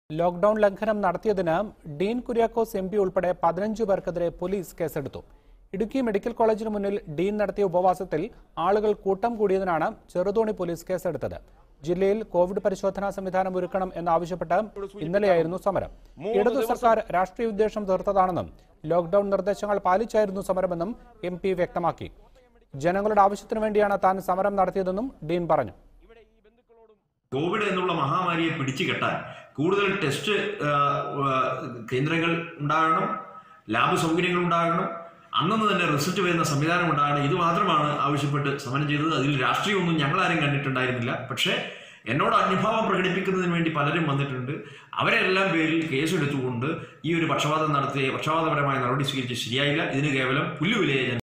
Lockdown ലംഘനം നടത്തിയതിന് Dean Kuriakose MP ഉൾപ്പെടെ 15 പേർക്കെതിരെ പോലീസ് കേസെടുത്തു. ഇടുക്കി മെഡിക്കൽ കോളേജിന് മുന്നിൽ ഡീൻ നടത്തിയ ഉപവാസത്തിൽ ആളുകൾ കൂട്ടം കൂടിയതിനാണ് ചെറുതോണി പോലീസ് കേസെടുത്തത്. ജില്ലയിൽ കോവിഡ് പരിശോധനാ സംവിധാനം ഒരുക്കണം എന്നാവശ്യപ്പെട്ട് ഇന്നലെയായിരുന്നു സമരം. ഇടതു സർക്കാർ രാഷ്ട്രീയ ഉദ്ദേശം തീർത്തതാണെന്നും ലോക്ക്ഡൌൺ നിർദ്ദേശങ്ങൾ പാലിച്ചായിരുന്നു സമരമെന്നും എംപി വ്യക്തമാക്കി. ജനങ്ങളുടെ ആവശ്യത്തിനു വേണ്ടിയാണ് താൻ സമരം നടത്തിയതെന്നും ഡീൻ പറഞ്ഞു. കോവിഡ് എന്നുള്ള മഹാമാരിയെ പിടിച്ചു കെട്ടാൻ കൂടുതൽ ടെസ്റ്റ് കേന്ദ്രങ്ങൾ ഉണ്ടാകണം, ലാബ് സൗകര്യങ്ങൾ ഉണ്ടാകണം, അന്നു തന്നെ റിസൾട്ട് വരുന്ന സംവിധാനം ഉണ്ടാകണം. ഇത് മാത്രമാണ് ആവശ്യപ്പെട്ട് സമരം ചെയ്തത്. അതിൽ രാഷ്ട്രീയമൊന്നും ഞങ്ങളാരും കണ്ടിട്ടുണ്ടായിരുന്നില്ല. പക്ഷേ എന്നോട് അനുഭാവം പ്രകടിപ്പിക്കുന്നതിന് വേണ്ടി പലരും വന്നിട്ടുണ്ട്. അവരെല്ലാം പേരിൽ കേസെടുത്തുകൊണ്ട് ഈ ഒരു പക്ഷപാതപരമായ നടപടി സ്വീകരിച്ച് ശരിയായില്ല. ഇതിന് കേവലം പുല്ലുവിലയെ